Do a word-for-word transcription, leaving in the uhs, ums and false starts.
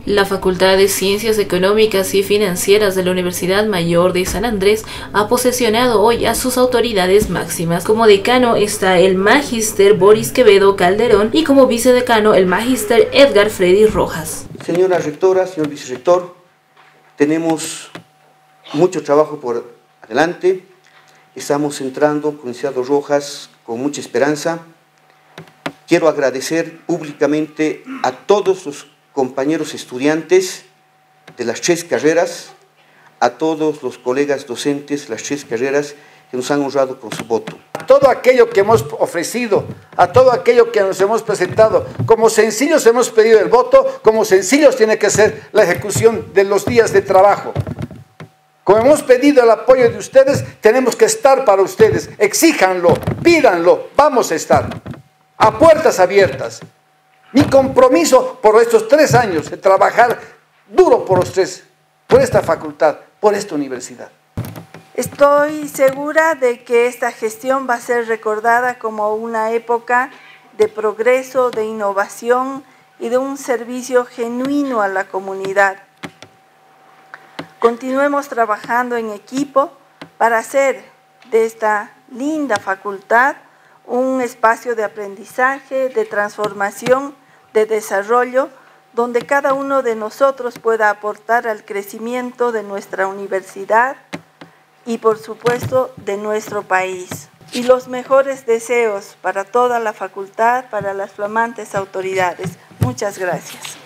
La Facultad de Ciencias Económicas y Financieras de la Universidad Mayor de San Andrés ha posesionado hoy a sus autoridades máximas. Como decano está el Magíster Boris Quevedo Calderón y como vicedecano el Magíster Edgar Freddy Rojas. Señora rectora, señor vicerrector, tenemos mucho trabajo por adelante. Estamos entrando con el licenciado Rojas con mucha esperanza. Quiero agradecer públicamente a todos los compañeros estudiantes de las tres carreras, a todos los colegas docentes de las tres carreras que nos han honrado con su voto. A todo aquello que hemos ofrecido, a todo aquello que nos hemos presentado, como sencillos hemos pedido el voto, como sencillos tiene que ser la ejecución de los días de trabajo. Como hemos pedido el apoyo de ustedes, tenemos que estar para ustedes. Exíjanlo, pídanlo, vamos a estar a puertas abiertas. Mi compromiso por estos tres años de trabajar duro por los tres, por esta facultad, por esta universidad. Estoy segura de que esta gestión va a ser recordada como una época de progreso, de innovación y de un servicio genuino a la comunidad. Continuemos trabajando en equipo para hacer de esta linda facultad un espacio de aprendizaje, de transformación, de desarrollo, donde cada uno de nosotros pueda aportar al crecimiento de nuestra universidad y, por supuesto, de nuestro país. Y los mejores deseos para toda la facultad, para las flamantes autoridades. Muchas gracias.